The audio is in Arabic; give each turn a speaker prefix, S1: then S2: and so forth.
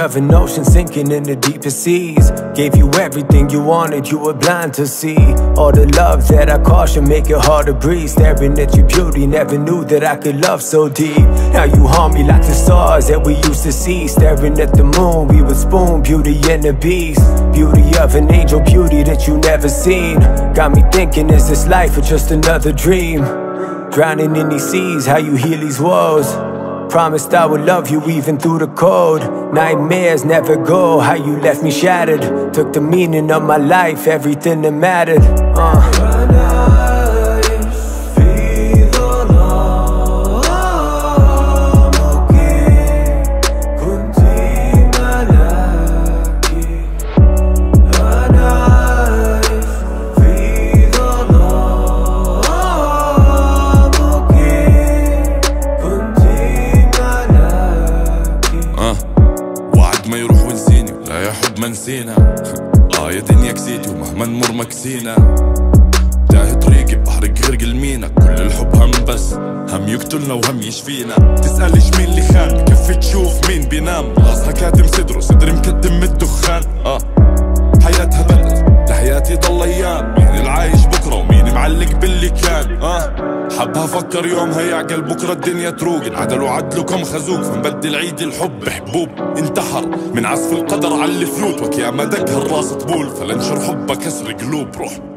S1: of an ocean sinking in the deepest seas. Gave you everything you wanted, you were blind to see. All the love that I caution make it hard to breathe. Staring at your beauty, never knew that I could love so deep. Now you haunt me like the stars that we used to see. Staring at the moon, we would spoon Beauty and the Beast. Beauty of an angel, beauty that you never seen. Got me thinking, is this life or just another dream? Drowning in these seas, how you heal these woes. Promised I would love you even through the cold. Nightmares never go, how you left me shattered. Took the meaning of my life, everything that mattered.
S2: ما يروح ونسيني ولا يا حب ما نسينا. يا دنيا كسيتي ومهما نمر مكسينا. تاهي طريقي بحرق غرق المينا. كل الحب هم بس هم يقتلنا وهم يشفينا. تسألش مين اللي خان كفي تشوف مين بينام. راسها كاتم صدره صدري مكتم من الدخان. حياتها بلد لحياتي ضل ايام. مين العايش بكره ومين معلق باللي كان. حبها فكر يومها يعقل بكره الدنيا تروق. انعدل وعدله كم خزوق فنبدل عيد الحب حبوب. انتحر من عزف القدر على الفلوت وكيا ما دق هالراس طبول. فلنشر حبه كسر قلوب روح.